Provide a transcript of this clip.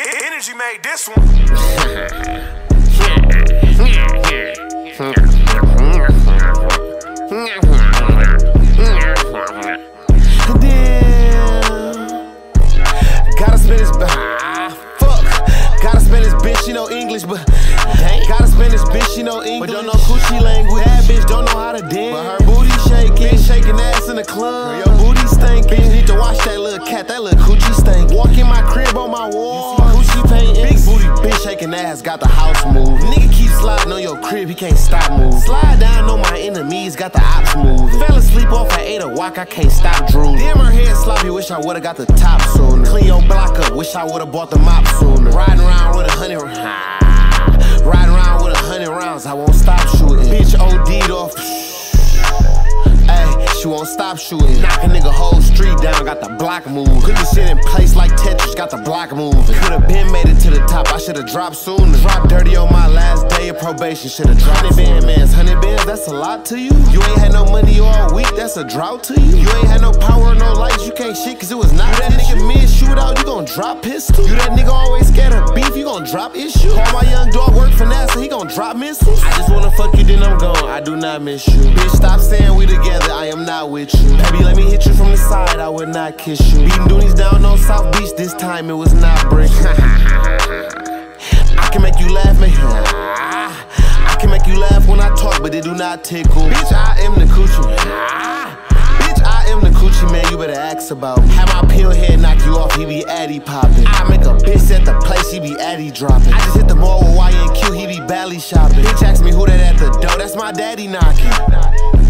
Energy made this one. Gotta spend this Gotta spend this bitch, she know English, but gotta spend this bitch, she know English, but don't know coochie language. That bitch don't know how to dance, but her booty shaking, shaking ass in the club. Your booty stinking. Bitch need to watch that little cat, that little coochie stink. Walk in my crib on my wall, coochie painting. Big booty bitch shaking ass, got the house moving. Nigga keep sliding on your crib, he can't stop moving. Slide down on my enemies, got the ops moving. Fell asleep off at 8 o'clock, I can't stop drooling. Damn, her head sloppy, wish I would've got the top sooner. Clean your block up, wish I would've bought the mop sooner. Riding around with 100 rounds, I won't stop shooting. Bitch OD'd off. Ayy, she won't stop shooting. Knock a nigga whole street down, got the block moving. Put this shit in place like Tetris, got the block moving. Could've been made it to the top, I should've dropped sooner. Dropped dirty on my last day of probation, should've dropped 100 bands, 100 bands, that's a lot to you. You ain't had no money all week, that's a drought to you. You ain't had no power or no lights, you can't shit cause it was not. You that nigga mid shootout, you gon' drop pistol. You that nigga always scared of beef, you gon' drop issue. All my young dog work for NASA, he gon' drop missiles. I just wanna fuck you, then I'm gone, I do not miss you. Bitch, stop saying we together, I am not with you. Baby, let me hit you from the side, I would not kiss you. Beating doonies down on South Beach, this time it was not brick. I can make you laugh, man. I can make you laugh when I talk, but it do not tickle. Bitch, I am the coochie man. Bitch, I am the coochie man, you better ask about me. Have my pill head knock you off, he be addy popping. I make a bitch at the place, he be addy dropping. I just hit the mall with YNQ, he be Bally shopping. Bitch ask me who that at the door, that's my daddy knocking.